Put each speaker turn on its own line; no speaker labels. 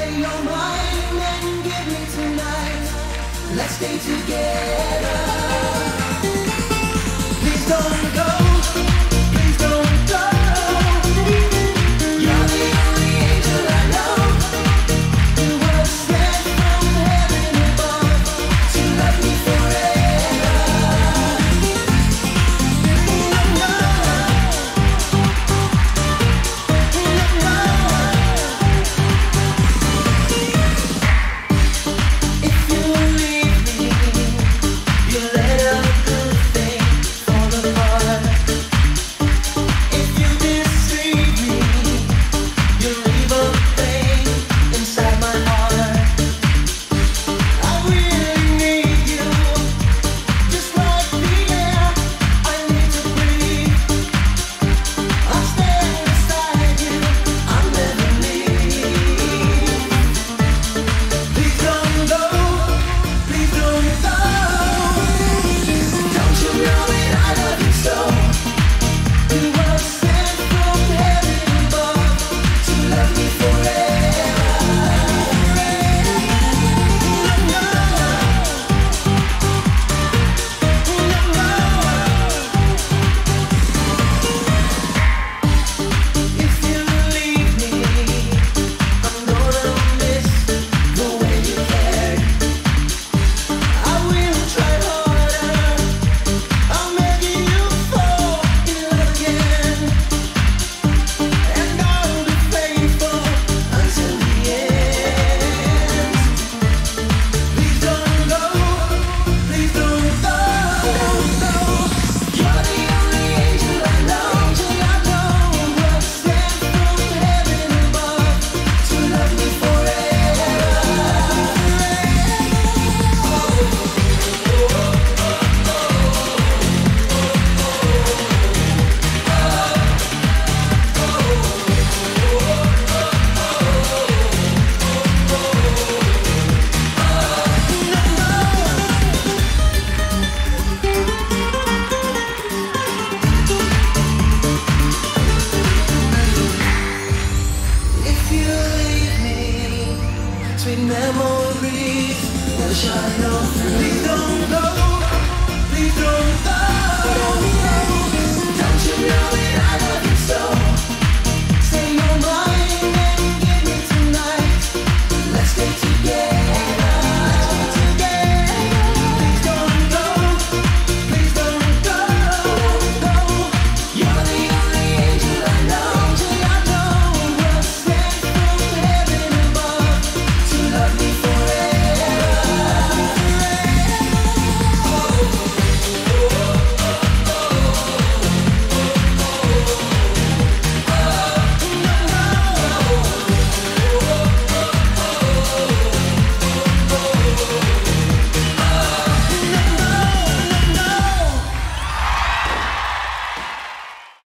say you're mine and give me tonight. Let's stay together. Please don't go. Please don't go. You're the only angel I know. You were sent from heaven above to love me forever. No, no. Sweet memories will shine on through. Please don't go, please don't go. Don't you know that I love you?